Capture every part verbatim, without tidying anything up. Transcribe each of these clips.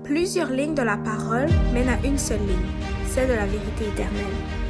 Plusieurs lignes de la parole mènent à une seule ligne, celle de la vérité éternelle.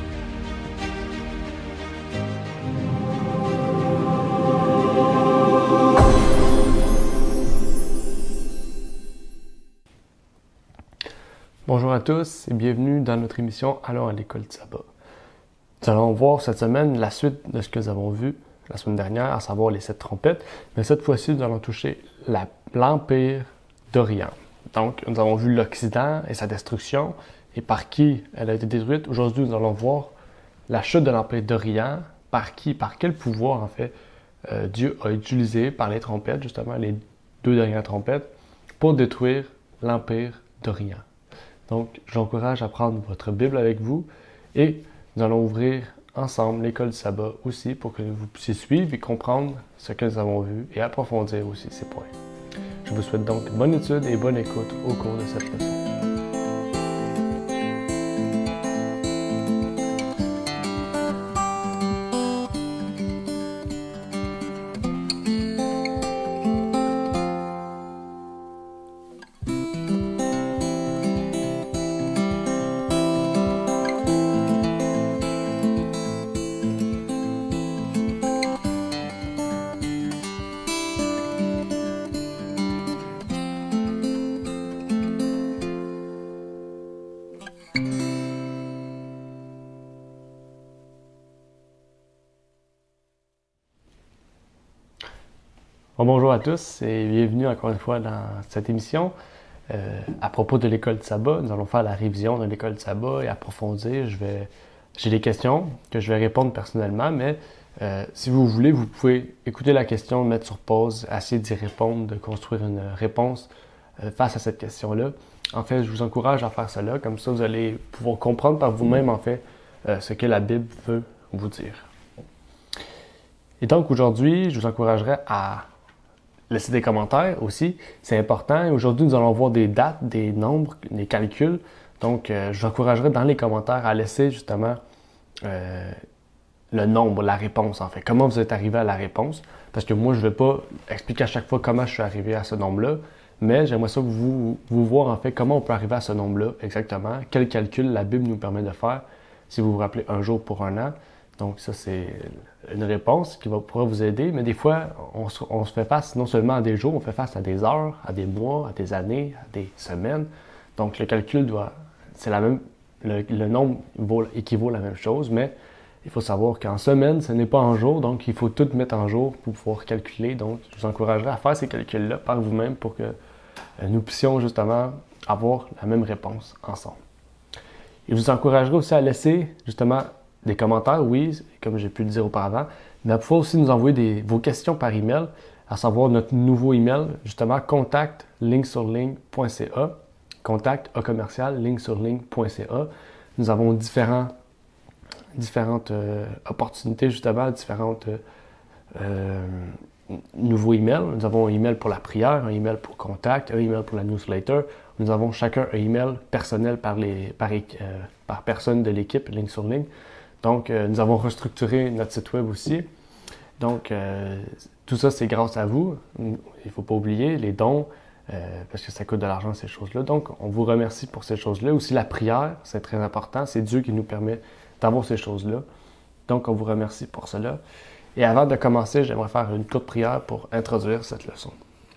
Bonjour à tous et bienvenue dans notre émission Allons à l'école de sabbat. Nous allons voir cette semaine la suite de ce que nous avons vu la semaine dernière, à savoir les sept trompettes, mais cette fois-ci nous allons toucher la, l'Empire d'Orient. Donc nous avons vu l'Occident et sa destruction et par qui elle a été détruite. Aujourd'hui nous allons voir la chute de l'Empire d'Orient, par qui, par quel pouvoir en fait euh, Dieu a utilisé par les trompettes, justement les deux dernières trompettes, pour détruire l'Empire d'Orient. Donc, je vous encourage à prendre votre Bible avec vous et nous allons ouvrir ensemble l'école du sabbat aussi pour que vous puissiez suivre et comprendre ce que nous avons vu et approfondir aussi ces points. Je vous souhaite donc bonne étude et bonne écoute au cours de cette leçon. Bon, bonjour à tous et bienvenue encore une fois dans cette émission. Euh, à propos de l'école de sabbat, nous allons faire la révision de l'école de sabbat et approfondir. Je vais, j'ai des questions que je vais répondre personnellement, mais euh, si vous voulez, vous pouvez écouter la question, mettre sur pause, essayer d'y répondre, de construire une réponse euh, face à cette question-là. En fait, je vous encourage à faire cela, comme ça vous allez pouvoir comprendre par vous-même en fait euh, ce que la Bible veut vous dire. Et donc aujourd'hui, je vous encouragerai à laissez des commentaires aussi, c'est important. Aujourd'hui, nous allons voir des dates, des nombres, des calculs. Donc, euh, je vous encouragerai dans les commentaires à laisser justement euh, le nombre, la réponse en fait. Comment vous êtes arrivé à la réponse. Parce que moi, je ne vais pas expliquer à chaque fois comment je suis arrivé à ce nombre-là, mais j'aimerais ça vous, vous voir en fait comment on peut arriver à ce nombre-là exactement. Quel calcul la Bible nous permet de faire, si vous vous rappelez, un jour pour un an. Donc ça, c'est une réponse qui va pouvoir vous aider, mais des fois, on se, on se fait face non seulement à des jours, on fait face à des heures, à des mois, à des années, à des semaines. Donc le calcul doit, c'est la même, le, le nombre vaut, équivaut à la même chose, mais il faut savoir qu'en semaine, ce n'est pas en jour, donc il faut tout mettre en jour pour pouvoir calculer. Donc je vous encouragerai à faire ces calculs-là par vous-même pour que nous puissions justement avoir la même réponse ensemble. Et je vous encouragerai aussi à laisser justement des commentaires, oui, comme j'ai pu le dire auparavant, mais à pouvoir aussi nous envoyer des, vos questions par email, à savoir notre nouveau email, justement, contact ligne sur ligne point c a, contact a commercial ligne sur ligne point c a. Nous avons différents, différentes euh, opportunités, justement, différentes euh, nouveaux emails. Nous avons un email pour la prière, un email pour contact, un email pour la newsletter. Nous avons chacun un email personnel par, les, par, euh, par personne de l'équipe, ligne sur ligne. Donc, euh, nous avons restructuré notre site web aussi. Donc, euh, tout ça, c'est grâce à vous. Il ne faut pas oublier les dons, euh, parce que ça coûte de l'argent, ces choses-là. Donc, on vous remercie pour ces choses-là. Aussi, la prière, c'est très important. C'est Dieu qui nous permet d'avoir ces choses-là. Donc, on vous remercie pour cela. Et avant de commencer, j'aimerais faire une courte prière pour introduire cette leçon.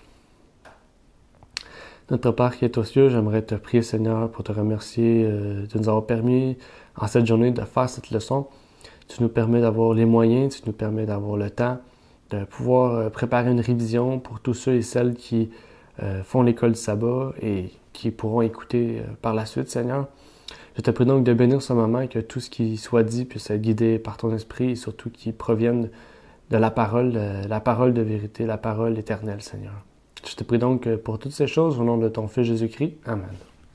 Notre Père qui est aux cieux, j'aimerais te prier, Seigneur, pour te remercier euh, de nous avoir permis en cette journée de faire cette leçon. Tu nous permets d'avoir les moyens, tu nous permets d'avoir le temps de pouvoir euh, préparer une révision pour tous ceux et celles qui euh, font l'école du sabbat et qui pourront écouter euh, par la suite, Seigneur. Je te prie donc de bénir ce moment et que tout ce qui soit dit puisse être guidé par ton esprit et surtout qui provienne de la parole, de, la parole de vérité, la parole éternelle, Seigneur. Je te prie donc pour toutes ces choses au nom de ton Fils Jésus-Christ. Amen.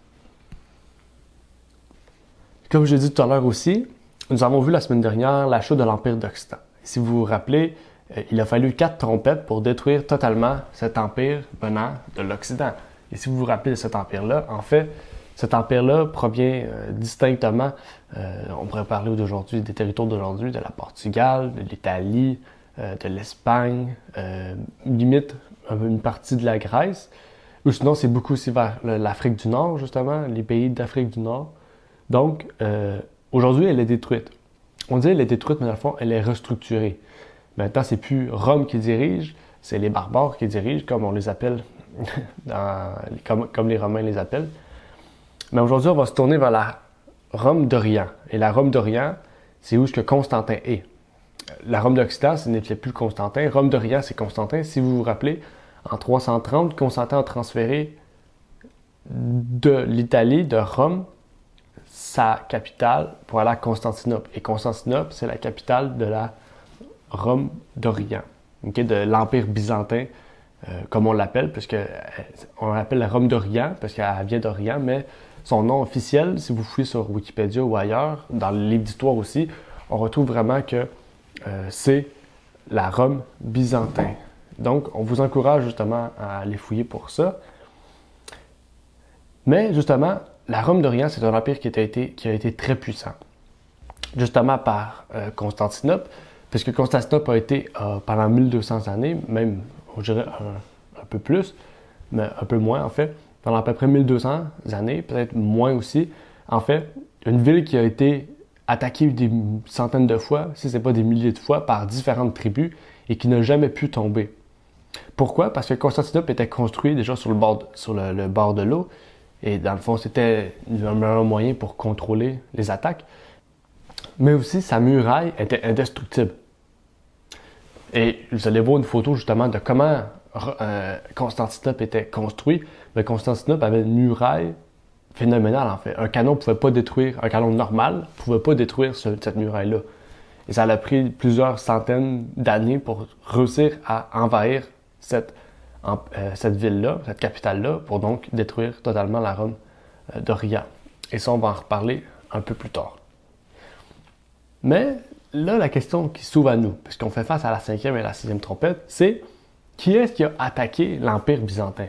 Comme je l'ai dit tout à l'heure aussi, nous avons vu la semaine dernière la chute de l'Empire d'Occident. Si vous vous rappelez, il a fallu quatre trompettes pour détruire totalement cet empire venant de l'Occident. Et si vous vous rappelez de cet empire-là, en fait, cet empire-là provient euh, distinctement, euh, on pourrait parler d'aujourd'hui des territoires d'aujourd'hui, de la Portugal, de l'Italie, euh, de l'Espagne, euh, limite une partie de la Grèce. Ou sinon, c'est beaucoup aussi vers l'Afrique du Nord, justement, les pays d'Afrique du Nord. Donc, euh, aujourd'hui, elle est détruite. On dit qu'elle est détruite, mais dans le fond, elle est restructurée. Maintenant, c'est plus Rome qui dirige, c'est les barbares qui dirigent, comme on les appelle, dans, comme, comme les Romains les appellent. Mais aujourd'hui, on va se tourner vers la Rome d'Orient. Et la Rome d'Orient, c'est où ce que Constantin est. La Rome d'Occident, ce n'était plus Constantin. Rome d'Orient, c'est Constantin. Si vous vous rappelez, en trois cent trente, Constantin a transféré de l'Italie, de Rome, sa capitale pour aller à Constantinople. Et Constantinople, c'est la capitale de la Rome d'Orient, okay, de l'Empire byzantin, euh, comme on l'appelle, puisque euh, on l'appelle la Rome d'Orient, parce qu'elle vient d'Orient, mais son nom officiel, si vous fouillez sur Wikipédia ou ailleurs, dans le livre d'histoire aussi, on retrouve vraiment que euh, c'est la Rome byzantin. Donc, on vous encourage justement à aller fouiller pour ça. Mais justement, la Rome d'Orient, c'est un empire qui a été, qui a été très puissant. Justement par euh, Constantinople, puisque Constantinople a été euh, pendant mille deux cents années, même, on dirait un, un peu plus, mais un peu moins en fait, pendant à peu près mille deux cents années, peut-être moins aussi. En fait, une ville qui a été attaquée des centaines de fois, si ce n'est pas des milliers de fois, par différentes tribus et qui n'a jamais pu tomber. Pourquoi? Parce que Constantinople était construit déjà sur le bord de, sur le, le bord de l'eau et dans le fond, c'était un meilleur moyen pour contrôler les attaques. Mais aussi, sa muraille était indestructible. Et vous allez voir une photo justement de comment euh, Constantinople était construit. Mais Constantinople avait une muraille phénoménale en fait. Un canon ne pouvait pas détruire, un canon normal ne pouvait pas détruire ce, cette muraille-là. Et ça a pris plusieurs centaines d'années pour réussir à envahir cette, en, euh, cette ville-là, cette capitale-là, pour donc détruire totalement la Rome euh, d'Orient. Et ça, on va en reparler un peu plus tard. Mais là, la question qui s'ouvre à nous, puisqu'on fait face à la cinquième et la sixième trompette, c'est qui est-ce qui a attaqué l'Empire byzantin?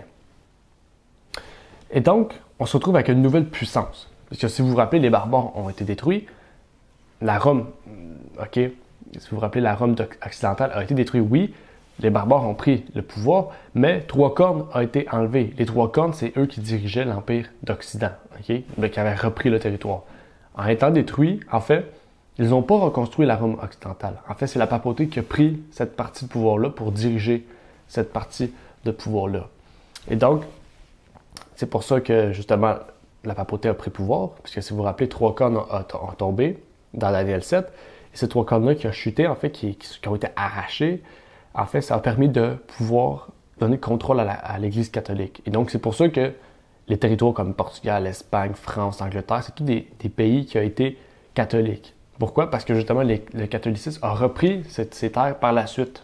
Et donc, on se retrouve avec une nouvelle puissance. Parce que si vous vous rappelez, les barbares ont été détruits. La Rome, OK, si vous vous rappelez, la Rome occidentale a été détruite, oui. Les barbares ont pris le pouvoir, mais Trois-Cornes a été enlevé. Les Trois-Cornes, c'est eux qui dirigeaient l'Empire d'Occident, OK, mais qui avaient repris le territoire. En étant détruits, en fait, ils n'ont pas reconstruit la Rome occidentale. En fait, c'est la papauté qui a pris cette partie de pouvoir-là pour diriger cette partie de pouvoir-là. Et donc, c'est pour ça que, justement, la papauté a pris pouvoir, puisque si vous vous rappelez, Trois-Cornes ont tombé dans Daniel sept, et ces trois cornes-là qui ont chuté, en fait, qui, qui ont été arrachés, en fait, ça a permis de pouvoir donner le contrôle à l'Église catholique. Et donc, c'est pour ça que les territoires comme Portugal, Espagne, France, Angleterre, c'est tous des, des pays qui ont été catholiques. Pourquoi? Parce que, justement, les, le catholicisme a repris cette, ces terres par la suite.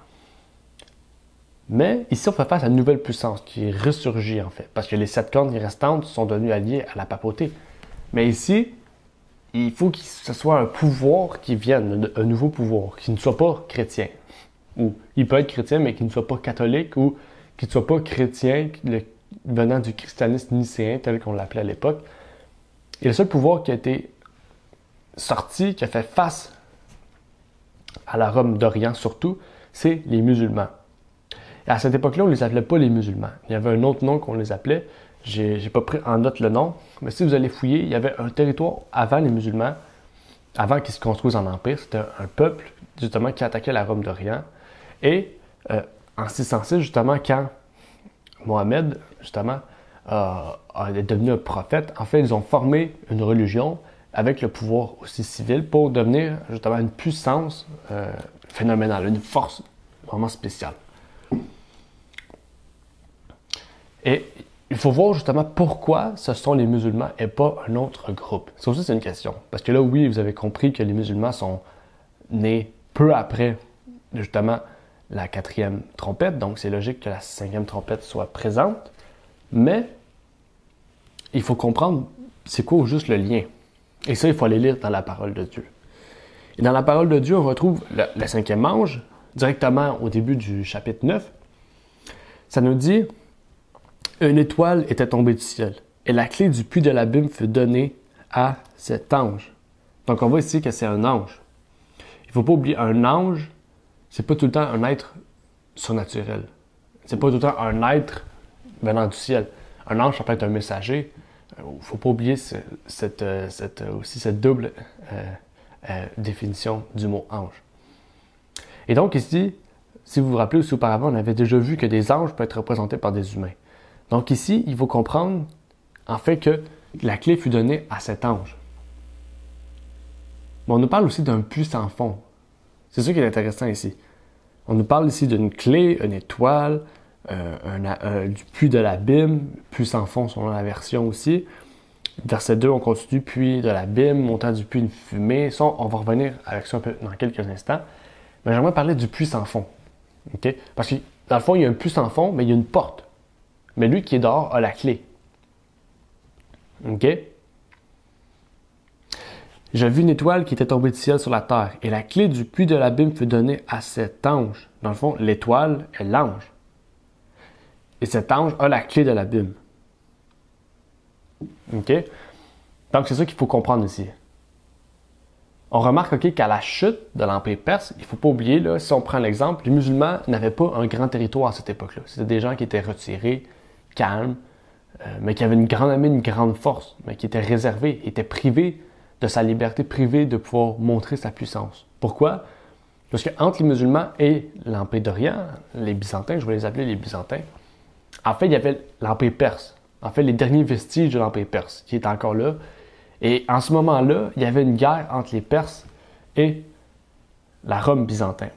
Mais ici, on fait face à une nouvelle puissance qui ressurgit, en fait, parce que les sept cornes restantes sont devenues alliées à la papauté. Mais ici, il faut que ce soit un pouvoir qui vienne, un nouveau pouvoir, qui ne soit pas chrétien. Ou il peut être chrétien, mais qui ne soit pas catholique, ou qui ne soit pas chrétien le, venant du christianisme nicéen, tel qu'on l'appelait à l'époque. Et le seul pouvoir qui a été sorti, qui a fait face à la Rome d'Orient surtout, c'est les musulmans. Et à cette époque-là, on ne les appelait pas les musulmans. Il y avait un autre nom qu'on les appelait. J'ai, j'ai pas pris en note le nom, mais si vous allez fouiller, il y avait un territoire avant les musulmans, avant qu'ils se construisent en empire. C'était un, un peuple, justement, qui attaquait la Rome d'Orient. Et euh, en six cent six, justement, quand Mohammed, justement, euh, est devenu un prophète, en fait, ils ont formé une religion avec le pouvoir aussi civil pour devenir, justement, une puissance euh, phénoménale, une force vraiment spéciale. Et il faut voir justement pourquoi ce sont les musulmans et pas un autre groupe. Ça aussi, c'est une question. Parce que là, oui, vous avez compris que les musulmans sont nés peu après, justement, la quatrième trompette. Donc, c'est logique que la cinquième trompette soit présente. Mais il faut comprendre c'est quoi au juste le lien. Et ça, il faut aller lire dans la parole de Dieu. Et dans la parole de Dieu, on retrouve le, le cinquième ange, directement au début du chapitre neuf. Ça nous dit... Une étoile était tombée du ciel, et la clé du puits de l'abîme fut donnée à cet ange. Donc, on voit ici que c'est un ange. Il ne faut pas oublier, un ange, c'est pas tout le temps un être surnaturel. C'est pas tout le temps un être venant du ciel. Un ange, ça peut être un messager. Il ne faut pas oublier ce, cette, cette, aussi cette double euh, euh, définition du mot ange. Et donc ici, si vous vous rappelez aussi auparavant, on avait déjà vu que des anges peuvent être représentés par des humains. Donc ici, il faut comprendre en fait que la clé fut donnée à cet ange. Mais on nous parle aussi d'un puits sans fond. C'est ça qui est intéressant ici. On nous parle ici d'une clé, une étoile, euh, un, un, du puits de l'abîme, puits sans fond selon la version aussi. Verset deux, on continue, puits de l'abîme, montant du puits une fumée. Ça, on va revenir avec ça un peu dans quelques instants. Mais j'aimerais parler du puits sans fond. Okay? Parce que dans le fond, il y a un puits sans fond, mais il y a une porte. Mais lui qui est dehors a la clé. OK? J'ai vu une étoile qui était tombée du ciel sur la terre, et la clé du puits de l'abîme fut donnée à cet ange. Dans le fond, l'étoile est l'ange. Et cet ange a la clé de l'abîme. OK? Donc, c'est ça qu'il faut comprendre ici. On remarque okay, qu'à la chute de l'Empire perse, il ne faut pas oublier, là, si on prend l'exemple, les musulmans n'avaient pas un grand territoire à cette époque-là. C'était des gens qui étaient retirés, calmes, euh, mais qui avaient une grande armée, une grande force, mais qui étaient réservés, étaient privés de sa liberté, privés de pouvoir montrer sa puissance. Pourquoi? Parce qu'entre les musulmans et l'Empire d'Orient, les Byzantins, je vais les appeler les Byzantins, en fait, il y avait l'Empire perse. En fait, les derniers vestiges de l'Empire perse qui est encore là. Et en ce moment-là, il y avait une guerre entre les Perses et la Rome byzantin.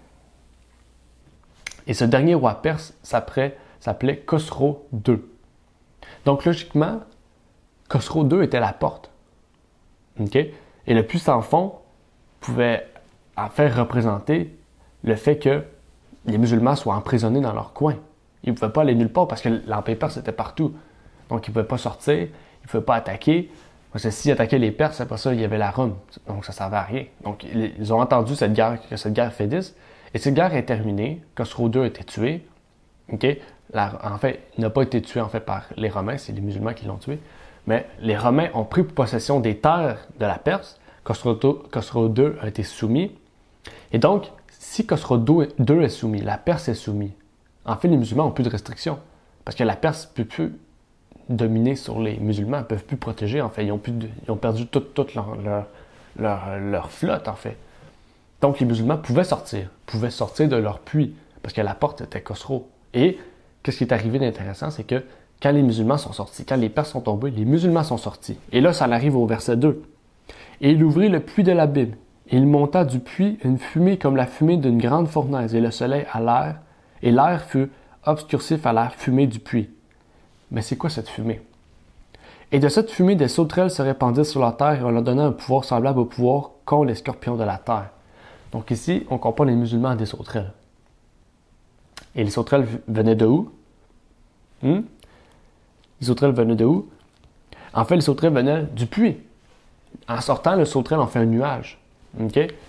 Et ce dernier roi perse s'appelait, s'appelait Khosrow deux. Donc logiquement, Khosrow deux était la porte. Okay? Et le puits sans fond pouvait en fait représenter le fait que les musulmans soient emprisonnés dans leur coin. Ils ne pouvaient pas aller nulle part parce que l'Empire perse était partout. Donc ils ne pouvaient pas sortir, ils ne pouvaient pas attaquer. Parce que s'ils attaquaient les Perses, après ça, il y avait la Rome. Donc ça ne servait à rien. Donc ils ont entendu cette guerre, que cette guerre fait dix. Et cette guerre est terminée. Khosrow deux a été tué. Okay? La, en fait, il n'a pas été tué en fait, par les Romains, c'est les musulmans qui l'ont tué. Mais les Romains ont pris possession des terres de la Perse. Khosrow deux a été soumis. Et donc, si Khosrow deux est soumis, la Perse est soumise, en fait, les musulmans n'ont plus de restrictions. Parce que la Perse ne peut plus dominer sur les musulmans, ils ne peuvent plus protéger, en fait. Ils ont, plus de, ils ont perdu toute, toute leur, leur, leur, leur flotte, en fait. Donc, les musulmans pouvaient sortir, pouvaient sortir de leur puits, parce que la porte était Khosrow. Et, qu'est-ce qui est arrivé d'intéressant, c'est que quand les musulmans sont sortis, quand les Perses sont tombés, les musulmans sont sortis. Et là, ça arrive au verset deux. Et il ouvrit le puits de l'abîme, et il monta du puits une fumée comme la fumée d'une grande fournaise, et le soleil à l'air, et l'air fut obscursif à la fumée du puits. Mais c'est quoi cette fumée? Et de cette fumée, des sauterelles se répandirent sur la terre et on leur donna un pouvoir semblable au pouvoir qu'ont les scorpions de la terre. Donc ici, on compare les musulmans à des sauterelles. Et les sauterelles venaient de où? Hmm? Les sauterelles venaient de où? En fait, les sauterelles venaient du puits. En sortant, le sauterelle en fait un nuage. OK? Et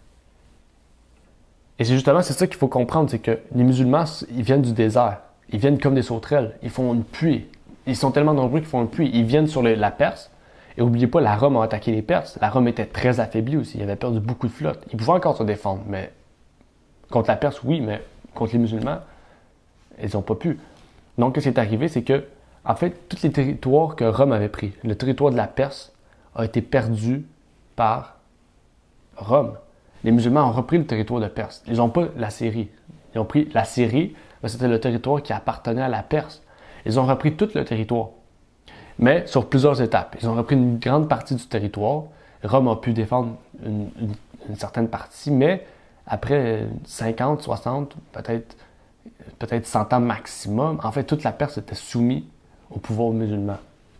c'est justement c'est ça qu'il faut comprendre, c'est que les musulmans, ils viennent du désert. Ils viennent comme des sauterelles. Ils font une pluie. Ils sont tellement nombreux qu'ils font une pluie. Ils viennent sur le, la Perse. Et n'oubliez pas, la Rome a attaqué les Perses. La Rome était très affaiblie aussi. Il avait perdu beaucoup de flottes. Ils pouvaient encore se défendre. Mais contre la Perse, oui, mais contre les musulmans, ils n'ont pas pu. Donc, ce qui est arrivé, c'est que, en fait, tous les territoires que Rome avait pris, le territoire de la Perse, a été perdu par Rome. Les musulmans ont repris le territoire de Perse. Ils n'ont pas la Syrie. Ils ont pris la Syrie, mais c'était le territoire qui appartenait à la Perse. Ils ont repris tout le territoire, mais sur plusieurs étapes. Ils ont repris une grande partie du territoire. Rome a pu défendre une, une, une certaine partie, mais après cinquante, soixante, peut-être peut-être cent ans maximum, en fait, toute la Perse était soumise au pouvoir musulman.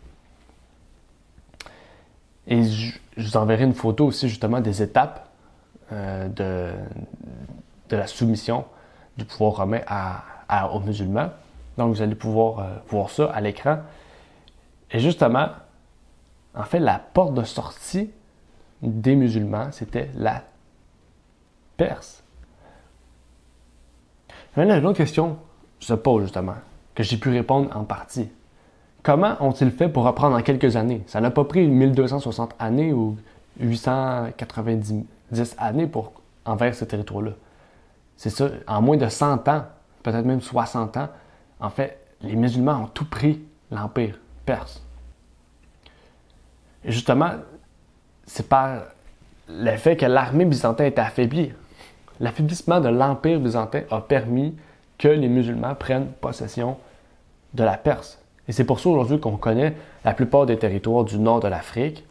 Et je, je vous enverrai une photo aussi justement des étapes euh, de, de la soumission du pouvoir romain à, à, aux musulmans. Donc, vous allez pouvoir euh, voir ça à l'écran. Et justement, en fait, la porte de sortie des musulmans, c'était la Perse. Maintenant, une autre question se pose justement, que j'ai pu répondre en partie. Comment ont-ils fait pour reprendre en quelques années? Ça n'a pas pris mille deux cent soixante années ou huit cent quatre-vingt-dix années pour envers ce territoire-là. C'est ça, en moins de cent ans, peut-être même soixante ans, en fait, les musulmans ont tout pris l'Empire perse. Et justement, c'est par le fait que l'armée byzantine était affaiblie. L'affaiblissement de l'Empire byzantin a permis que les musulmans prennent possession de la Perse. Et c'est pour ça aujourd'hui qu'on connaît la plupart des territoires du nord de l'Afrique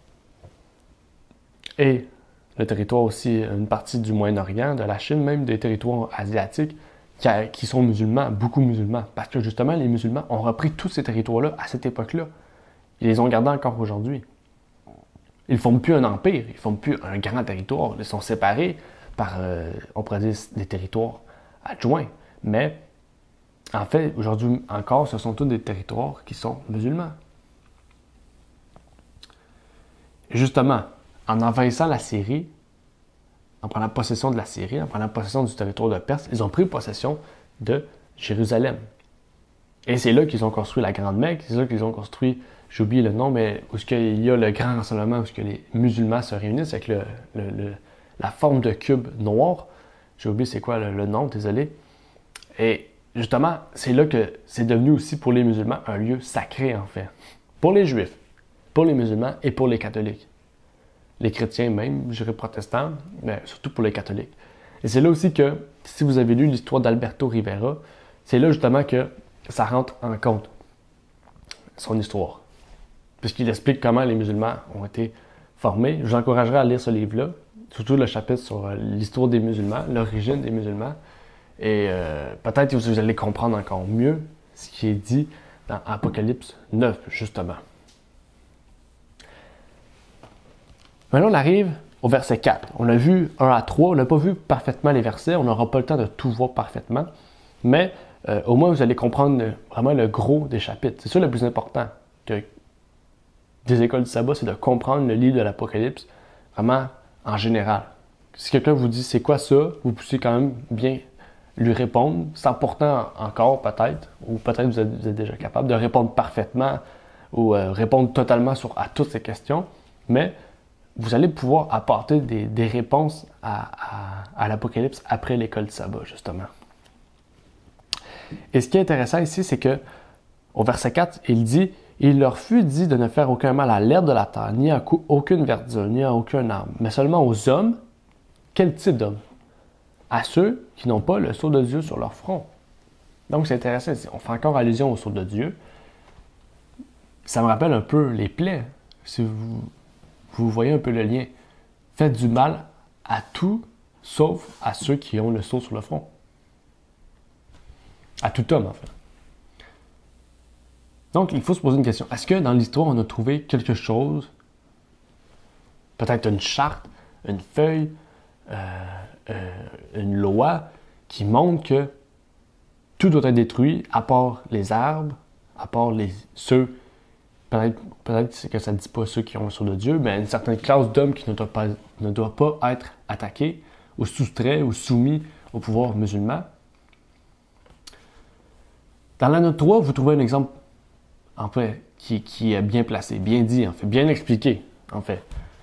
et le territoire aussi, une partie du Moyen-Orient, de la Chine, même des territoires asiatiques qui, a, qui sont musulmans, beaucoup musulmans. Parce que justement, les musulmans ont repris tous ces territoires-là à cette époque-là. Ils les ont gardés encore aujourd'hui. Ils ne forment plus un empire, ils ne forment plus un grand territoire. Ils sont séparés par, euh, on pourrait dire, des territoires adjoints. Mais, en fait, aujourd'hui encore, ce sont tous des territoires qui sont musulmans. Et justement, en envahissant la Syrie, en prenant possession de la Syrie, en prenant possession du territoire de Perse, ils ont pris possession de Jérusalem. Et c'est là qu'ils ont construit la Grande Mecque, c'est là qu'ils ont construit, j'ai oublié le nom, mais où il y a le grand rassemblement, où les musulmans se réunissent avec le, le, le, la forme de cube noir. J'ai oublié c'est quoi le, le nom, désolé. Et justement, c'est là que c'est devenu aussi pour les musulmans un lieu sacré en fait. Pour les juifs, pour les musulmans et pour les catholiques. Les chrétiens même, je dirais protestants, mais surtout pour les catholiques. Et c'est là aussi que, si vous avez lu l'histoire d'Alberto Rivera, c'est là justement que ça rentre en compte, son histoire. Puisqu'il explique comment les musulmans ont été formés. Je vous encouragerais à lire ce livre-là, surtout le chapitre sur l'histoire des musulmans, l'origine des musulmans. Et euh, peut-être que vous allez comprendre encore mieux ce qui est dit dans Apocalypse neuf, justement. Maintenant, on arrive au verset quatre. On a vu un à trois, on n'a pas vu parfaitement les versets, on n'aura pas le temps de tout voir parfaitement, mais euh, au moins vous allez comprendre le, vraiment le gros des chapitres. C'est ça le plus important que des écoles du sabbat, c'est de comprendre le livre de l'Apocalypse vraiment en général. Si quelqu'un vous dit c'est quoi ça, vous pouvez quand même bien lui répondre, sans pourtant encore peut-être, ou peut-être vous êtes, vous êtes déjà capable de répondre parfaitement ou euh, répondre totalement sur, à toutes ces questions, mais vous allez pouvoir apporter des, des réponses à, à, à l'Apocalypse après l'école du sabbat, justement. Et ce qui est intéressant ici, c'est que au verset quatre, il dit « Il leur fut dit de ne faire aucun mal à l'herbe de la terre, ni à aucune verdure, ni à aucun arbre, mais seulement aux hommes. » Quel type d'hommes? À ceux qui n'ont pas le sceau de Dieu sur leur front. Donc c'est intéressant, on fait encore allusion au sceau de Dieu. Ça me rappelle un peu les plaies. Si vous... Vous voyez un peu le lien. Faites du mal à tout, sauf à ceux qui ont le sceau sur le front. À tout homme, en fait. Donc, il faut se poser une question. Est-ce que dans l'histoire, on a trouvé quelque chose, peut-être une charte, une feuille, euh, euh, une loi, qui montre que tout doit être détruit, à part les arbres, à part les ceux Peut-être, peut-être que ça ne dit pas ceux qui ont le sceau de Dieu, mais une certaine classe d'hommes qui ne doit pas, ne doit pas être attaqués ou soustraits ou soumis au pouvoir musulman. Dans la note trois, vous trouvez un exemple en fait, qui, qui est bien placé, bien dit, en fait, bien expliqué, en fait.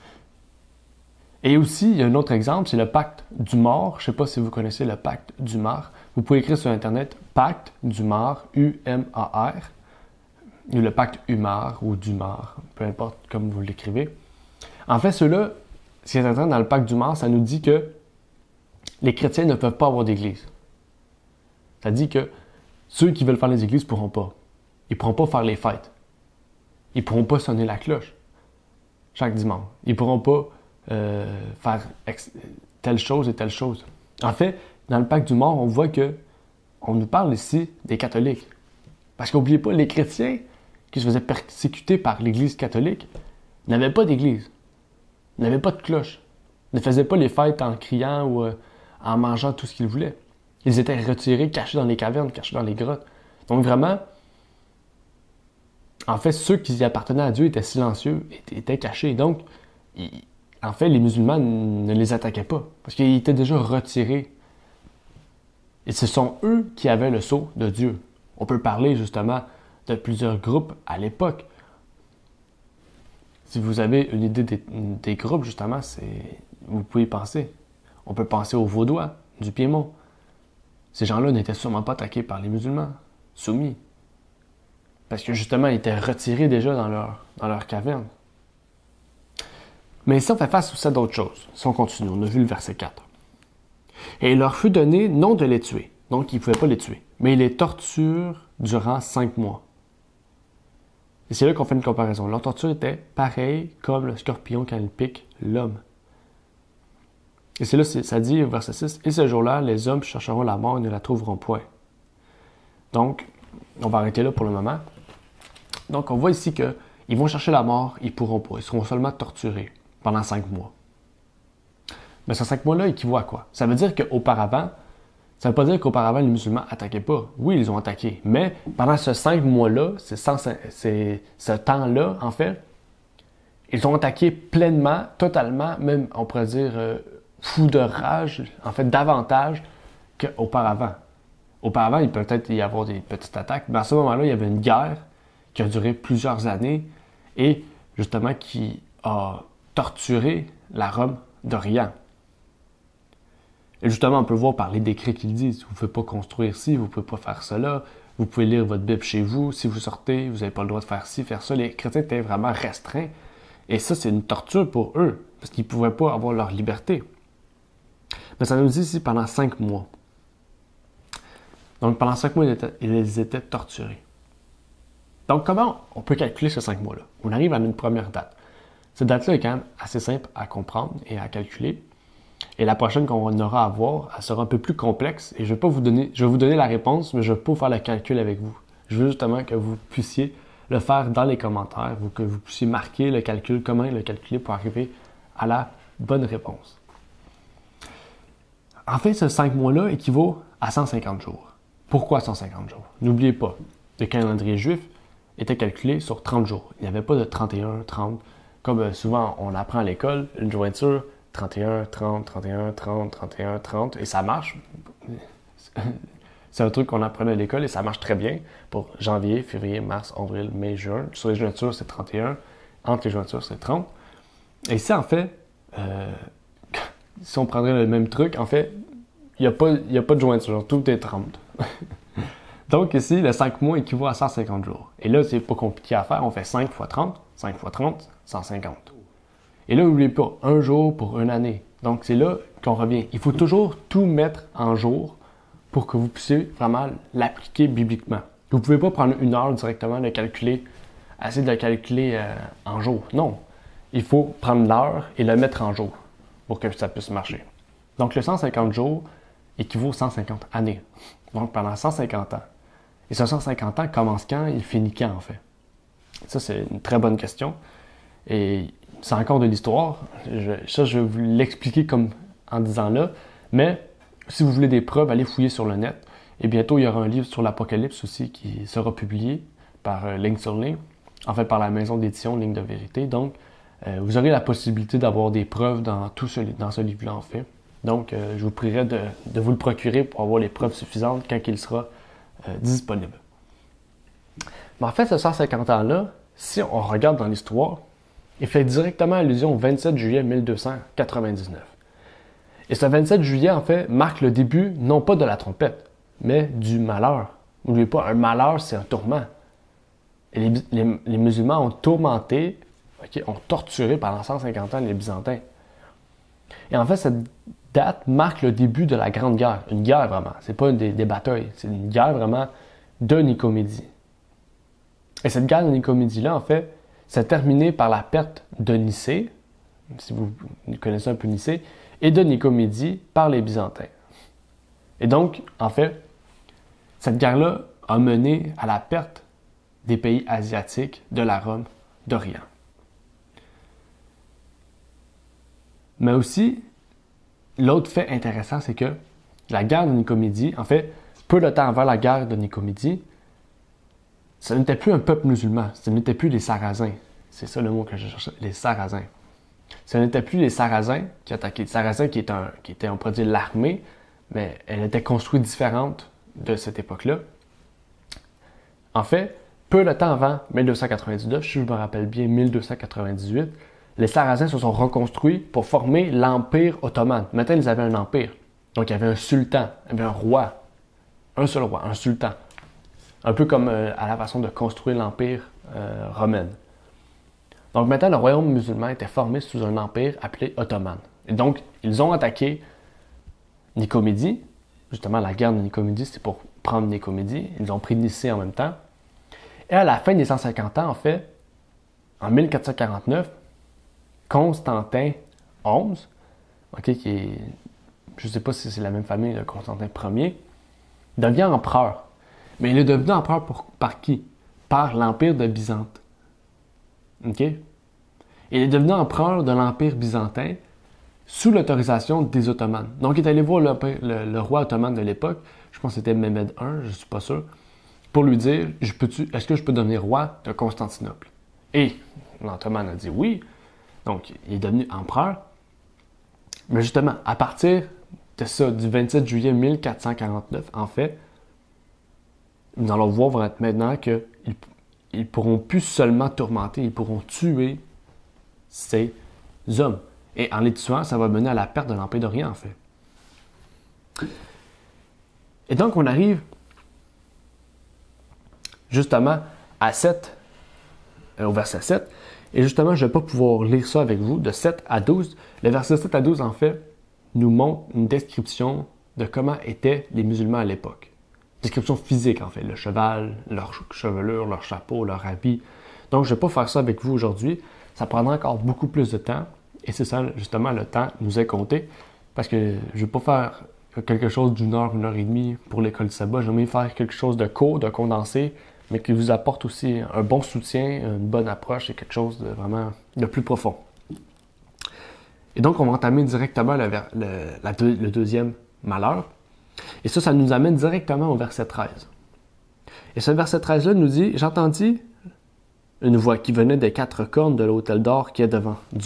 Et aussi, il y a un autre exemple, c'est le pacte du mort. Je ne sais pas si vous connaissez le pacte du mort. Vous pouvez écrire sur Internet « Pacte du mort », U M A R. Ou le pacte Umar ou Dumar, peu importe comme vous l'écrivez. En fait, ceux-là, ce qui est intéressant dans le pacte d'Umar, ça nous dit que les chrétiens ne peuvent pas avoir d'église. Ça dit que ceux qui veulent faire les églises ne pourront pas. Ils ne pourront pas faire les fêtes. Ils ne pourront pas sonner la cloche chaque dimanche. Ils ne pourront pas euh, faire ex- telle chose et telle chose. En fait, dans le pacte d'Umar, on voit que on nous parle ici des catholiques. Parce qu'oubliez pas, les chrétiens qui se faisaient persécuter par l'Église catholique n'avaient pas d'église, n'avaient pas de cloche, ne faisaient pas les fêtes en criant ou euh, en mangeant tout ce qu'ils voulaient. Ils étaient retirés, cachés dans les cavernes, cachés dans les grottes. Donc vraiment, en fait, ceux qui y appartenaient à Dieu étaient silencieux, étaient, étaient cachés. Donc, ils, en fait, les musulmans ne les attaquaient pas, parce qu'ils étaient déjà retirés. Et ce sont eux qui avaient le sceau de Dieu. On peut parler justement de plusieurs groupes à l'époque. Si vous avez une idée des, des groupes, justement, c'est, vous pouvez y penser. On peut penser aux Vaudois du Piémont. Ces gens-là n'étaient sûrement pas attaqués par les musulmans, soumis. Parce que justement, ils étaient retirés déjà dans leur, dans leur caverne. Mais ici, on fait face aussi à d'autres choses. Si on continue, on a vu le verset quatre. Et il leur fut donné non de les tuer. Donc, ils ne pouvaient pas les tuer. Mais ils les torturent durant cinq mois. Et c'est là qu'on fait une comparaison. Leur torture était pareille comme le scorpion quand il pique l'homme. Et c'est là, ça dit au verset six, « Et ce jour-là, les hommes chercheront la mort et ne la trouveront point. » Donc, on va arrêter là pour le moment. Donc, on voit ici qu'ils vont chercher la mort, ils ne pourront pas. Ils seront seulement torturés pendant cinq mois. Mais ces cinq mois-là équivaut à quoi? Ça veut dire qu'auparavant, ça ne veut pas dire qu'auparavant, les musulmans n'attaquaient pas. Oui, ils ont attaqué. Mais pendant ces cinq mois-là, c'est ce temps-là, en fait, ils ont attaqué pleinement, totalement, même, on pourrait dire, euh, fou de rage, en fait, davantage qu'auparavant. Auparavant, il peut peut-être y avoir des petites attaques, mais à ce moment-là, il y avait une guerre qui a duré plusieurs années et, justement, qui a torturé la Rome d'Orient. Et justement, on peut voir par les décrets qu'ils disent, vous ne pouvez pas construire ci, vous ne pouvez pas faire cela, vous pouvez lire votre Bible chez vous, si vous sortez, vous n'avez pas le droit de faire ci, faire ça. Les chrétiens étaient vraiment restreints. Et ça, c'est une torture pour eux, parce qu'ils ne pouvaient pas avoir leur liberté. Mais ça nous dit ici pendant cinq mois. Donc, pendant cinq mois, ils étaient, ils étaient torturés. Donc, comment on peut calculer ces cinq mois-là? On arrive à une première date. Cette date-là est quand même assez simple à comprendre et à calculer. Et la prochaine qu'on aura à voir, elle sera un peu plus complexe. Et je vais pas vous donner, je vais vous donner la réponse, mais je ne vais pas faire le calcul avec vous. Je veux justement que vous puissiez le faire dans les commentaires, ou que vous puissiez marquer le calcul, comment le calculer pour arriver à la bonne réponse. En fait, ce cinq mois-là équivaut à cent cinquante jours. Pourquoi cent cinquante jours? N'oubliez pas, le calendrier juif était calculé sur trente jours. Il n'y avait pas de trente et un, trente. Comme souvent on apprend à l'école, une jointure, trente et un, trente, trente et un, trente, trente et un, trente, et ça marche. C'est un truc qu'on apprenait à l'école et ça marche très bien pour janvier, février, mars, avril, mai, juin. Sur les jointures, c'est trente et un. Entre les jointures, c'est trente. Et ici, en fait, euh, si on prendrait le même truc, en fait, il n'y a pas, il n'y a pas de jointure. Tout est trente. Donc ici, le cinq mois équivaut à cent cinquante jours. Et là, c'est pas compliqué à faire. On fait cinq fois trente. cinq fois trente, cent cinquante. Et là, n'oubliez pas, un jour pour une année. Donc, c'est là qu'on revient. Il faut toujours tout mettre en jours pour que vous puissiez vraiment l'appliquer bibliquement. Vous ne pouvez pas prendre une heure directement, le calculer, essayer de le calculer euh, en jours. Non. Il faut prendre l'heure et le mettre en jours pour que ça puisse marcher. Donc, le cent cinquante jours équivaut à cent cinquante années. Donc, pendant cent cinquante ans. Et ce cent cinquante ans commence quand? Il finit quand, en fait? Ça, c'est une très bonne question. Et c'est encore de l'histoire. Je, ça, je vais vous l'expliquer comme en disant là. Mais si vous voulez des preuves, allez fouiller sur le net. Et bientôt, il y aura un livre sur l'Apocalypse aussi qui sera publié par euh, Ligne sur Ligne, en fait par la maison d'édition Ligne de Vérité. Donc, euh, vous aurez la possibilité d'avoir des preuves dans, tout ce, dans ce livre-là, en fait. Donc, euh, je vous prierai de, de vous le procurer pour avoir les preuves suffisantes quand il sera euh, disponible. Mais en fait, ce cent cinquante ans-là, si on regarde dans l'histoire, il fait directement allusion au vingt-sept juillet mille deux cent quatre-vingt-dix-neuf. Et ce vingt-sept juillet, en fait, marque le début, non pas de la trompette, mais du malheur. N'oubliez pas, un malheur, c'est un tourment. Et les, les, les musulmans ont tourmenté, okay, ont torturé pendant cent cinquante ans les Byzantins. Et en fait, cette date marque le début de la Grande Guerre. Une guerre, vraiment. C'est pas des, des batailles. C'est une guerre, vraiment, de Nicomédie. Et cette guerre de Nicomédie-là, en fait, s'est terminée par la perte de Nicée, si vous connaissez un peu Nicée, et de Nicomédie par les Byzantins. Et donc, en fait, cette guerre-là a mené à la perte des pays asiatiques de la Rome d'Orient. Mais aussi, l'autre fait intéressant, c'est que la guerre de Nicomédie, en fait, peu de temps avant la guerre de Nicomédie, ce n'était plus un peuple musulman, ce n'était plus les Sarrasins. C'est ça le mot que je cherchais, les Sarrasins. Ce n'était plus les Sarrasins qui attaquaient. Les Sarrasins qui étaient, un, qui étaient on pourrait dire, l'armée, mais elle était construite différente de cette époque-là. En fait, peu de temps avant mille deux cent quatre-vingt-dix-neuf, si je me rappelle bien, mille deux cent quatre-vingt-dix-huit, les Sarrasins se sont reconstruits pour former l'Empire ottoman. Maintenant, ils avaient un empire. Donc, il y avait un sultan, il y avait un roi, un seul roi, un sultan. Un peu comme euh, à la façon de construire l'Empire euh, romain. Donc maintenant, le royaume musulman était formé sous un empire appelé ottoman. Et donc, ils ont attaqué Nicomédie. Justement, la guerre de Nicomédie, c'était pour prendre Nicomédie. Ils ont pris Nicée en même temps. Et à la fin des cent cinquante ans, en fait, en mille quatre cent quarante-neuf, Constantin onze, okay, qui est, je ne sais pas si c'est la même famille de Constantin Ier, devient empereur. Mais il est devenu empereur pour, par qui? Par l'Empire de Byzance. Okay? Il est devenu empereur de l'Empire byzantin sous l'autorisation des Ottomans. Donc, il est allé voir le, le, le roi ottoman de l'époque, je pense que c'était Mehmed I, je ne suis pas sûr, pour lui dire, je peux-tu, est-ce que je peux devenir roi de Constantinople? Et l'Ottoman a dit oui. Donc, il est devenu empereur. Mais justement, à partir de ça, du vingt-sept juillet mille quatre cent quarante-neuf, en fait, nous allons voir maintenant qu'ils ne pourront plus seulement tourmenter, ils pourront tuer ces hommes. Et en les tuant, ça va mener à la perte de l'Empire d'Orient, en fait. Et donc, on arrive justement à sept, euh, au verset sept. Et justement, je ne vais pas pouvoir lire ça avec vous, de sept à douze. Le verset sept à douze, en fait, nous montre une description de comment étaient les musulmans à l'époque. Description physique, en fait. Le cheval, leur chevelure, leur chapeau, leur habit. Donc, je ne vais pas faire ça avec vous aujourd'hui. Ça prendra encore beaucoup plus de temps. Et c'est ça, justement, le temps nous est compté. Parce que je ne vais pas faire quelque chose d'une heure, une heure et demie pour l'école de sabbat. J'aimerais faire quelque chose de court, de condensé, mais qui vous apporte aussi un bon soutien, une bonne approche et quelque chose de vraiment de plus profond. Et donc, on va entamer directement le, le, la, le deuxième malheur. Et ça, ça nous amène directement au verset treize. Et ce verset treize-là nous dit « J'entendis une voix qui venait des quatre cornes de l'autel d'or qui est devant Dieu. »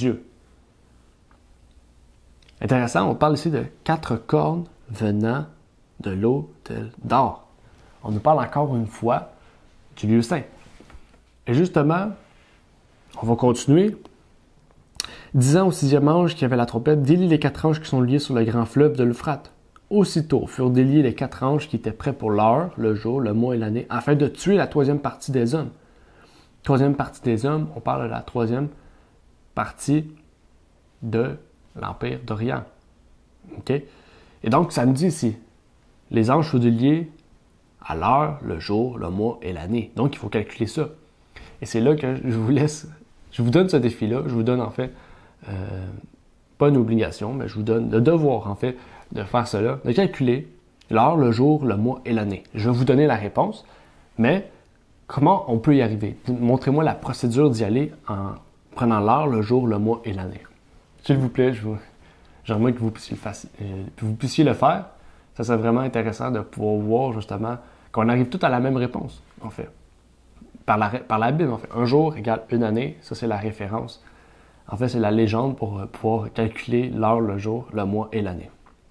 Intéressant, on parle ici de quatre cornes venant de l'autel d'or. On nous parle encore une fois du lieu saint. Et justement, on va continuer. Disant au sixième ange qui avait la trompette, délie les quatre anges qui sont liés sur le grand fleuve de l'Euphrate. Aussitôt furent déliés les quatre anges qui étaient prêts pour l'heure, le jour, le mois et l'année, afin de tuer la troisième partie des hommes. Troisième partie des hommes, on parle de la troisième partie de l'Empire d'Orient. Okay? Et donc, ça nous dit ici, les anges sont déliés à l'heure, le jour, le mois et l'année. Donc, il faut calculer ça. Et c'est là que je vous laisse, je vous donne ce défi-là, je vous donne en fait, euh, pas une obligation, mais je vous donne le devoir en fait de faire cela, de calculer l'heure, le jour, le mois et l'année. Je vais vous donner la réponse, mais comment on peut y arriver? Montrez-moi la procédure d'y aller en prenant l'heure, le jour, le mois et l'année. S'il vous plaît, je vous, j'aimerais que vous puissiez, le faci- euh, vous puissiez le faire. Ça serait vraiment intéressant de pouvoir voir justement qu'on arrive tous à la même réponse, en fait. Par la, par la Bible, en fait. Un jour égale une année, ça c'est la référence. En fait, c'est la légende pour pouvoir calculer l'heure, le jour, le mois et l'année.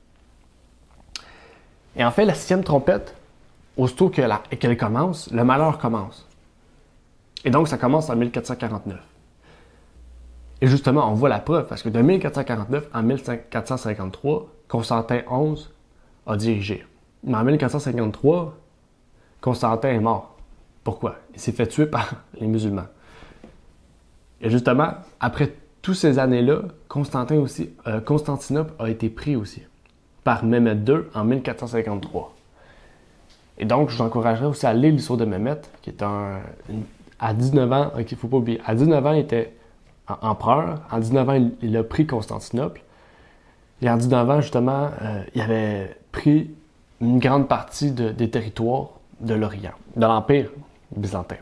Et en fait, la sixième trompette, aussitôt que la, qu'elle commence, le malheur commence. Et donc, ça commence en mille quatre cent quarante-neuf. Et justement, on voit la preuve, parce que de mille quatre cent quarante-neuf à mille quatre cent cinquante-trois, Constantin onze a dirigé. Mais en mille quatre cent cinquante-trois, Constantin est mort. Pourquoi? Il s'est fait tuer par les musulmans. Et justement, après toutes ces années-là, Constantin aussi, euh, Constantinople a été pris aussi par Mehmed deux en mille quatre cent cinquante-trois. Et donc, je vous encouragerais aussi à lire l'histoire de Mehmed, qui est un... Une, à dix-neuf ans, ok, il ne faut pas oublier, à dix-neuf ans, il était empereur. En dix-neuf ans, il, il a pris Constantinople. Et en dix-neuf ans, justement, euh, il avait pris une grande partie de, des territoires de l'Orient, de l'Empire byzantin.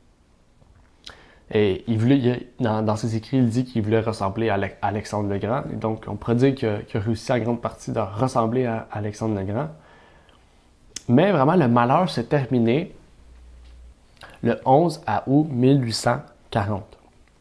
Et il voulait, il, dans, dans ses écrits, il dit qu'il voulait ressembler à Alexandre le Grand. Et donc, on pourrait dire qu'il a, qu'il a réussi en grande partie de ressembler à Alexandre le Grand. Mais vraiment, le malheur s'est terminé le onze août mille huit cent quarante.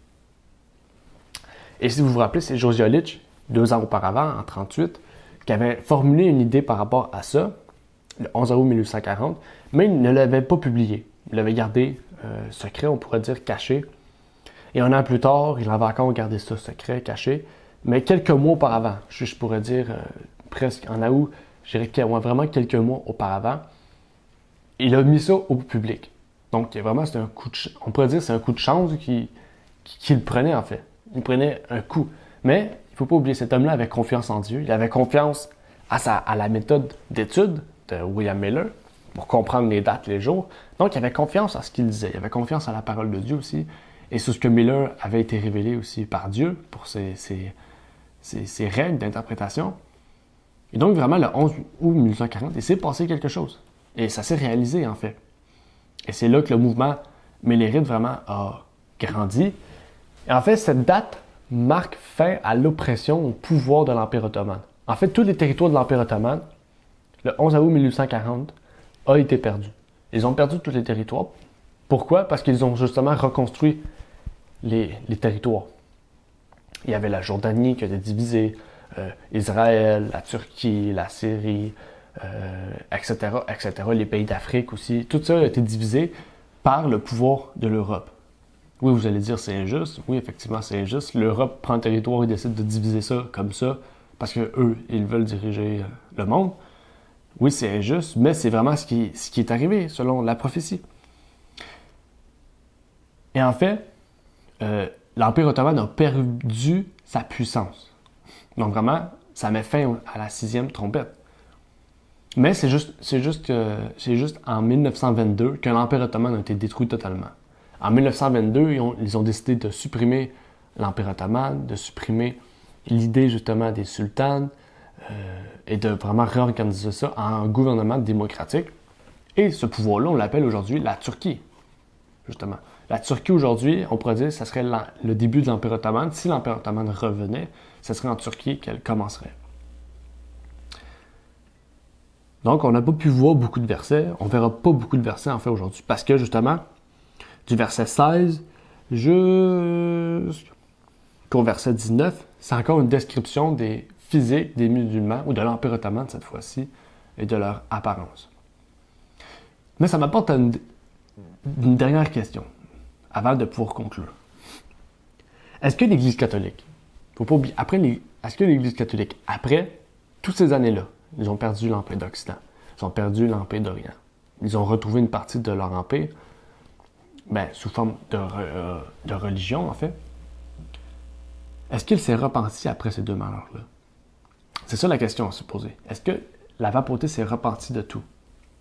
Et si vous vous rappelez, c'est Josiolitch, deux ans auparavant, en trente-huit, qui avait formulé une idée par rapport à ça, le onze août mille huit cent quarante, mais il ne l'avait pas publié. Il l'avait gardé euh, secret, on pourrait dire caché. Et un an plus tard, il avait encore gardé ça secret, caché. Mais quelques mois auparavant, je, je pourrais dire euh, presque en août, je dirais qu'il y a vraiment quelques mois auparavant, il a mis ça au public. Donc, vraiment, c'est un coup de ch- on pourrait dire que c'est un coup de chance qu'il qui, qui le prenait, en fait. Il prenait un coup. Mais, il ne faut pas oublier, cet homme-là avait confiance en Dieu. Il avait confiance à, sa, à la méthode d'étude de William Miller pour comprendre les dates, les jours. Donc, il avait confiance à ce qu'il disait. Il avait confiance à la parole de Dieu aussi. Et c'est ce que Miller avait été révélé aussi par Dieu pour ses, ses, ses, ses règles d'interprétation. Et donc, vraiment, le onze août mille huit cent quarante, il s'est passé quelque chose. Et ça s'est réalisé, en fait. Et c'est là que le mouvement millérite vraiment a grandi. Et en fait, cette date marque fin à l'oppression, au pouvoir de l'Empire ottoman. En fait, tous les territoires de l'Empire ottoman, le onze août mille huit cent quarante, a été perdu. Ils ont perdu tous les territoires. Pourquoi? Parce qu'ils ont justement reconstruit les, les territoires. Il y avait la Jordanie qui a été divisée, euh, Israël, la Turquie, la Syrie, euh, et cetera, et cetera, les pays d'Afrique aussi. Tout ça a été divisé par le pouvoir de l'Europe. Oui, vous allez dire c'est injuste. Oui, effectivement, c'est injuste. L'Europe prend un territoire et décide de diviser ça comme ça parce qu'eux, ils veulent diriger le monde. Oui, c'est injuste, mais c'est vraiment ce qui, ce qui est arrivé selon la prophétie. Et en fait, euh, l'Empire ottoman a perdu sa puissance. Donc vraiment, ça met fin à la sixième trompette. Mais c'est juste, c'est juste, euh, c'est juste en mille neuf cent vingt-deux que l'Empire ottoman a été détruit totalement. En mille neuf cent vingt-deux, ils ont, ils ont décidé de supprimer l'Empire ottoman, de supprimer l'idée justement des sultanes euh, et de vraiment réorganiser ça en un gouvernement démocratique. Et ce pouvoir-là, on l'appelle aujourd'hui la Turquie, justement. La Turquie aujourd'hui, on pourrait dire que ce serait le début de l'Empire ottoman. Si l'Empire ottoman revenait, ce serait en Turquie qu'elle commencerait. Donc, on n'a pas pu voir beaucoup de versets. On ne verra pas beaucoup de versets, en fait, aujourd'hui. Parce que, justement, du verset seize jusqu'au verset dix-neuf, c'est encore une description des physiques des musulmans, ou de l'Empire ottoman, cette fois-ci, et de leur apparence. Mais ça m'apporte à une, une dernière question, avant de pouvoir conclure. Est-ce que l'Église catholique, faut pas oublier, après les, est-ce que l'Église catholique, après toutes ces années-là, ils ont perdu l'Empire d'Occident, ils ont perdu l'Empire d'Orient, ils ont retrouvé une partie de leur empire, ben, sous forme de, euh, de religion, en fait. Est-ce qu'il s'est repenti après ces deux malheurs-là? C'est ça la question à se poser. Est-ce que la vaporité s'est repentie de tout?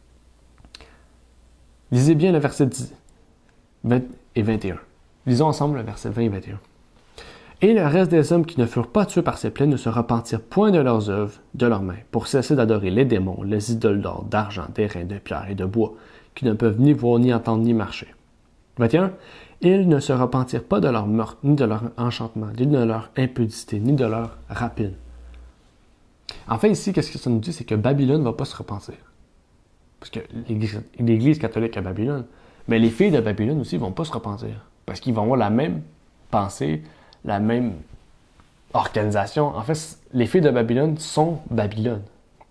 Lisez bien le verset dix, vingt et vingt et un. Lisons ensemble le verset vingt et vingt et un. Et le reste des hommes qui ne furent pas tués par ces plaies ne se repentirent point de leurs œuvres, de leurs mains, pour cesser d'adorer les démons, les idoles d'or, d'argent, d'airain, de pierre et de bois, qui ne peuvent ni voir, ni entendre, ni marcher. vingt et un. Ils ne se repentirent pas de leur meurtre, ni de leur enchantement, ni de leur impudicité, ni de leur rapine. En fait, ici, qu'est-ce que ça nous dit? C'est que Babylone ne va pas se repentir. Parce que l'Église, l'Église catholique à Babylone, mais les filles de Babylone aussi ne vont pas se repentir. Parce qu'ils vont avoir la même pensée, la même organisation. En fait, les filles de Babylone sont Babylone.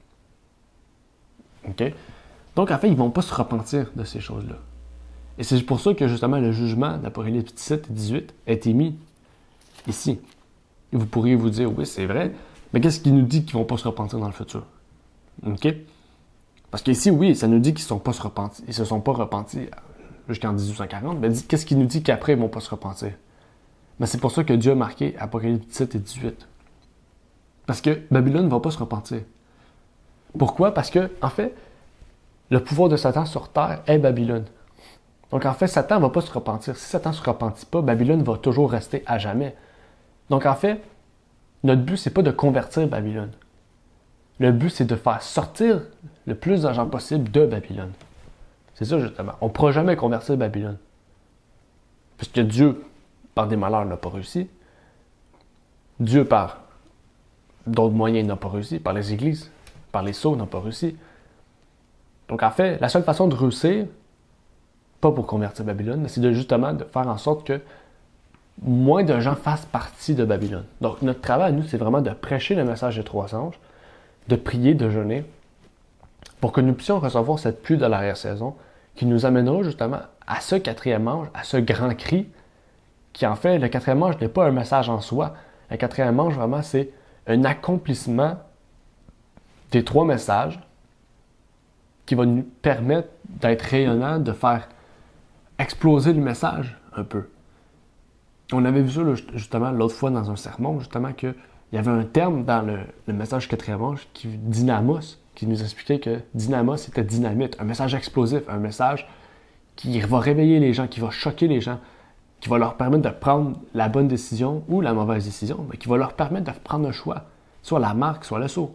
OK? Donc, en fait, ils ne vont pas se repentir de ces choses-là. Et c'est pour ça que, justement, le jugement d'Apocalypse dix-sept et dix-huit a été mis ici. Et vous pourriez vous dire, oui, c'est vrai, mais qu'est-ce qui nous dit qu'ils ne vont pas se repentir dans le futur? OK? Parce qu'ici, oui, ça nous dit qu'ils ne se sont pas repentis jusqu'en dix-huit cent quarante, mais qu'est-ce qui nous dit qu'après, ils ne vont pas se repentir? Mais c'est pour ça que Dieu a marqué Apocalypse dix-sept et dix-huit. Parce que Babylone ne va pas se repentir. Pourquoi? Parce que, en fait, le pouvoir de Satan sur terre est Babylone. Donc, en fait, Satan ne va pas se repentir. Si Satan ne se repentit pas, Babylone va toujours rester à jamais. Donc, en fait, notre but, c'est pas de convertir Babylone. Le but, c'est de faire sortir le plus de gens possible de Babylone. C'est ça, justement. On ne pourra jamais convertir Babylone. Puisque Dieu, par des malheurs, n'a pas réussi. Dieu, par d'autres moyens, n'a pas réussi. Par les églises, par les sceaux, n'a pas réussi. Donc, en fait, la seule façon de réussir, pas pour convertir Babylone, c'est de justement de faire en sorte que moins de gens fassent partie de Babylone. Donc, notre travail, nous, c'est vraiment de prêcher le message des trois anges, de prier, de jeûner, pour que nous puissions recevoir cette pluie de l'arrière-saison qui nous amènera justement à ce quatrième ange, à ce grand cri, qui en fait, le quatrième ange n'est pas un message en soi. Le quatrième ange, vraiment, c'est un accomplissement des trois messages qui va nous permettre d'être rayonnant, de faire exploser le message un peu. On avait vu ça là, justement l'autre fois dans un sermon, justement qu'il y avait un terme dans le, le message quatrième qui dynamos, qui nous expliquait que dynamos c'était dynamite, un message explosif, un message qui va réveiller les gens, qui va choquer les gens, qui va leur permettre de prendre la bonne décision ou la mauvaise décision, mais qui va leur permettre de prendre un choix, soit la marque, soit le saut.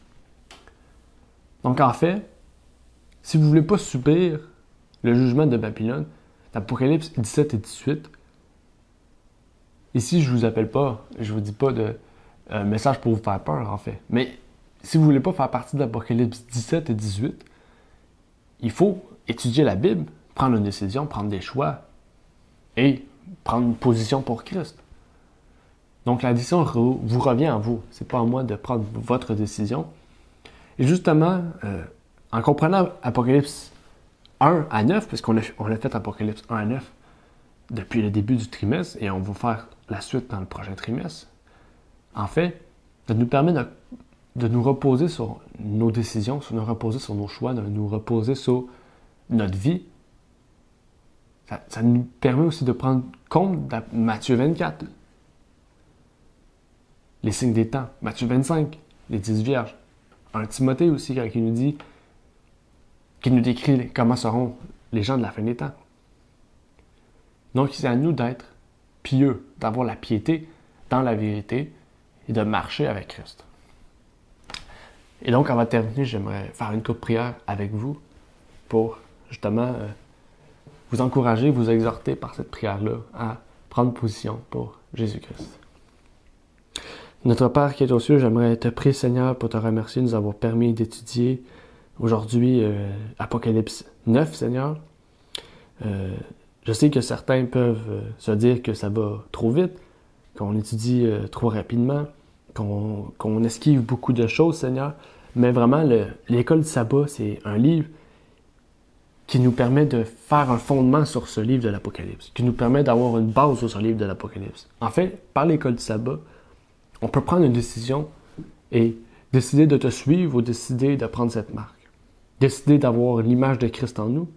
Donc en fait, si vous ne voulez pas subir le jugement de Babylone, l'Apocalypse dix-sept et dix-huit, ici je ne vous appelle pas, je ne vous dis pas de euh, message pour vous faire peur en fait, mais si vous ne voulez pas faire partie de l'Apocalypse dix-sept et dix-huit, il faut étudier la Bible, prendre une décision, prendre des choix et prendre une position pour Christ. Donc la décision vous revient à vous, c'est pas à moi de prendre votre décision. Et justement, euh, en comprenant Apocalypse un à neuf, parce qu'on a, on a fait Apocalypse un à neuf depuis le début du trimestre, et on va faire la suite dans le prochain trimestre, en fait, ça nous permet de, de nous reposer sur nos décisions, de nous reposer sur nos choix, de nous reposer sur notre vie. Ça, ça nous permet aussi de prendre compte de Matthieu vingt-quatre, les signes des temps, Matthieu vingt-cinq, les dix vierges, un Timothée aussi, quand il nous dit, qui nous décrit comment seront les gens de la fin des temps. Donc, c'est à nous d'être pieux, d'avoir la piété dans la vérité et de marcher avec Christ. Et donc, avant de terminer, j'aimerais faire une courte prière avec vous pour justement euh, vous encourager, vous exhorter par cette prière-là à prendre position pour Jésus-Christ. Notre Père qui est aux cieux, j'aimerais te prier, Seigneur, pour te remercier de nous avoir permis d'étudier aujourd'hui euh, Apocalypse neuf, Seigneur. Euh, je sais que certains peuvent euh, se dire que ça va trop vite, qu'on étudie euh, trop rapidement, qu'on, qu'on esquive beaucoup de choses, Seigneur. Mais vraiment, le, l'école du sabbat, c'est un livre qui nous permet de faire un fondement sur ce livre de l'Apocalypse, qui nous permet d'avoir une base sur ce livre de l'Apocalypse. En fait, par l'école du sabbat, on peut prendre une décision et décider de te suivre ou décider de prendre cette marque. Décider d'avoir l'image de Christ en nous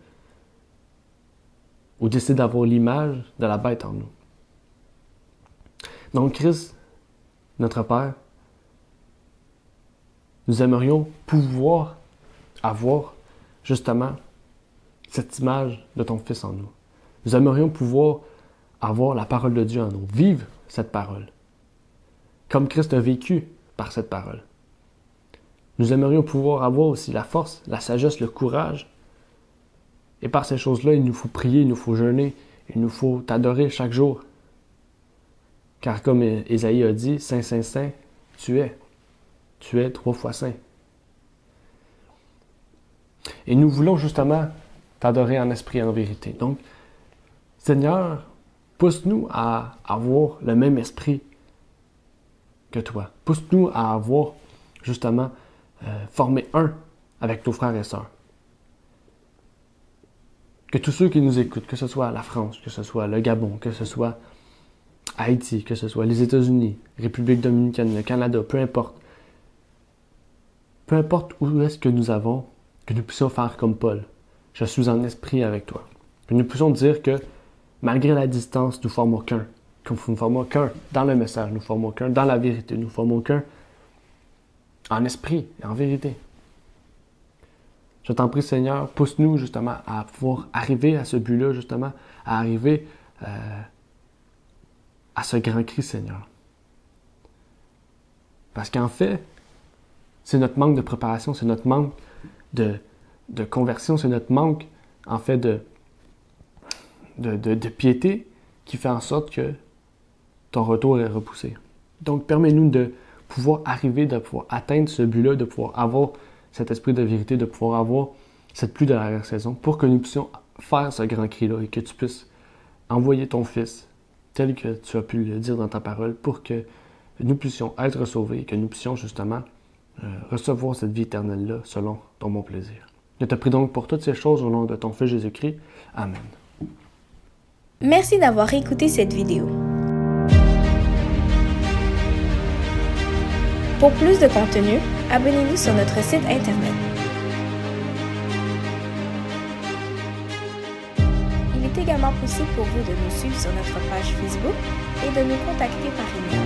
ou décider d'avoir l'image de la bête en nous. Donc, Christ, notre Père, nous aimerions pouvoir avoir justement cette image de ton Fils en nous. Nous aimerions pouvoir avoir la parole de Dieu en nous, vivre cette parole, comme Christ a vécu par cette parole. Nous aimerions pouvoir avoir aussi la force, la sagesse, le courage. Et par ces choses-là, il nous faut prier, il nous faut jeûner, il nous faut t'adorer chaque jour. Car comme Ésaïe a dit, Saint, Saint, Saint, tu es. Tu es trois fois saint. Et nous voulons justement t'adorer en esprit et en vérité. Donc, Seigneur, pousse-nous à avoir le même esprit que toi. Pousse-nous à avoir justement euh, formé un avec nos frères et sœurs. Que tous ceux qui nous écoutent, que ce soit la France, que ce soit le Gabon, que ce soit Haïti, que ce soit les États-Unis, République dominicaine, le Canada, peu importe. Peu importe où est-ce que nous avons, que nous puissions faire comme Paul. Je suis en esprit avec toi. Que nous puissions dire que malgré la distance, nous formons qu'un. Que nous ne formons qu'un dans le message, nous formons qu'un dans la vérité, nous formons qu'un en esprit et en vérité. Je t'en prie, Seigneur, pousse-nous justement à pouvoir arriver à ce but-là, justement, à arriver euh, à ce grand cri, Seigneur. Parce qu'en fait, c'est notre manque de préparation, c'est notre manque de, de conversion, c'est notre manque, en fait, de, de, de, de piété qui fait en sorte que ton retour est repoussé. Donc, permets-nous de pouvoir arriver, de pouvoir atteindre ce but-là, de pouvoir avoir cet esprit de vérité, de pouvoir avoir cette pluie de l'arrière-saison pour que nous puissions faire ce grand cri-là et que tu puisses envoyer ton Fils tel que tu as pu le dire dans ta parole pour que nous puissions être sauvés et que nous puissions justement euh, recevoir cette vie éternelle-là selon ton bon plaisir. Je te prie donc pour toutes ces choses au nom de ton Fils Jésus-Christ. Amen. Merci d'avoir écouté cette vidéo. Pour plus de contenu, abonnez-vous sur notre site internet. est également possible pour vous de nous suivre sur notre page Facebook et de nous contacter par email.